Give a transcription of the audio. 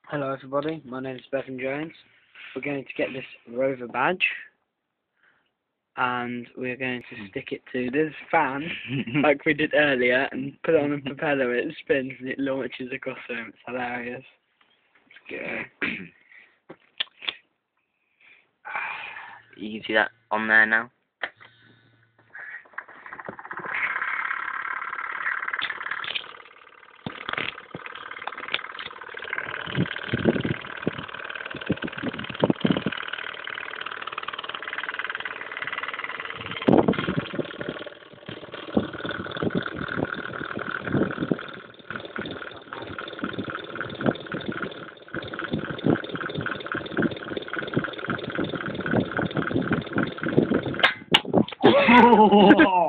Hello everybody, my name is Bevan Jones. We're going to get this rover badge and we're going to stick it to this fan like we did earlier and put it on a propeller. It spins and it launches across the room. It's hilarious. Let's go. You can see that on there now. Oh!